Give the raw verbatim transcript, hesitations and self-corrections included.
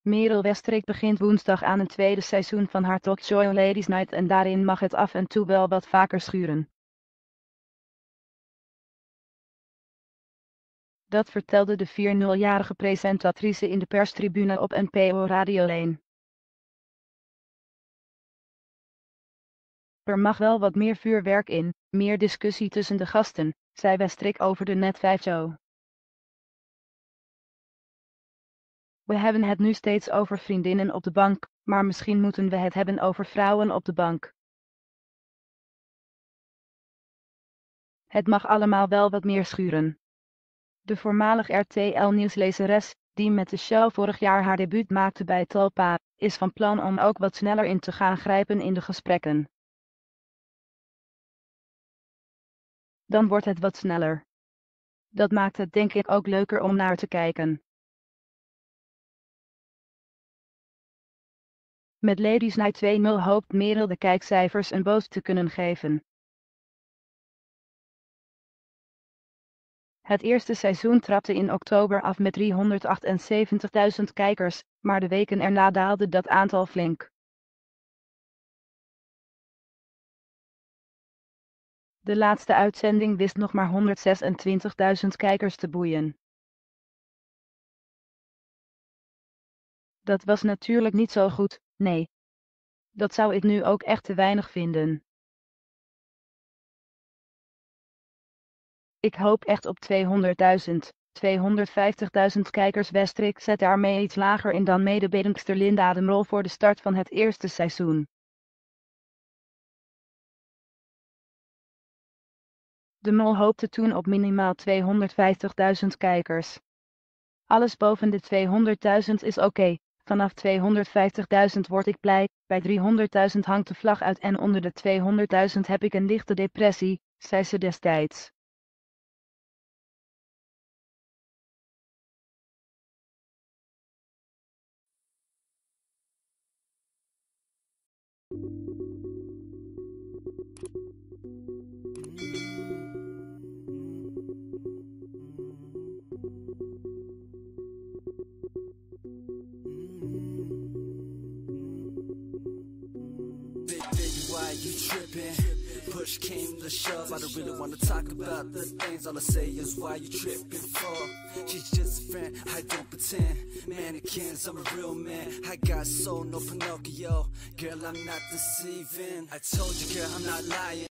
Merel Westrik begint woensdag aan een tweede seizoen van haar talkshow Ladies Night en daarin mag het af en toe wel wat vaker schuren. Dat vertelde de vierentwintigjarige presentatrice in de perstribune op N P O Radio één. Er mag wel wat meer vuurwerk in, meer discussie tussen de gasten, zei Westrik over de Net vijf show. We hebben het nu steeds over vriendinnen op de bank, maar misschien moeten we het hebben over vrouwen op de bank. Het mag allemaal wel wat meer schuren. De voormalig R T L-nieuwslezeres, die met de show vorig jaar haar debuut maakte bij Talpa, is van plan om ook wat sneller in te gaan grijpen in de gesprekken. Dan wordt het wat sneller. Dat maakt het denk ik ook leuker om naar te kijken. Met Ladies Night twee nul hoopt Merel de kijkcijfers een boost te kunnen geven. Het eerste seizoen trapte in oktober af met driehonderdachtenzeventigduizend kijkers, maar de weken erna daalde dat aantal flink. De laatste uitzending wist nog maar honderdzesentwintigduizend kijkers te boeien. Dat was natuurlijk niet zo goed, nee. Dat zou ik nu ook echt te weinig vinden. Ik hoop echt op tweehonderdduizend, tweehonderdvijftigduizend kijkers. Westrik zet daarmee iets lager in dan medebedenkster Linda de Mol voor de start van het eerste seizoen. De Mol hoopte toen op minimaal tweehonderdvijftigduizend kijkers. Alles boven de tweehonderdduizend is oké, okay. Vanaf tweehonderdvijftigduizend word ik blij, bij driehonderdduizend hangt de vlag uit en onder de tweehonderdduizend heb ik een lichte depressie, zei ze destijds. Why you tripping? Push came to shove. I don't really wanna talk about the things. All I say is why you tripping for? She's just a friend, I don't pretend. Mannequins, I'm a real man. I got soul, no Pinocchio. Girl, I'm not deceiving. I told you, girl, I'm not lying.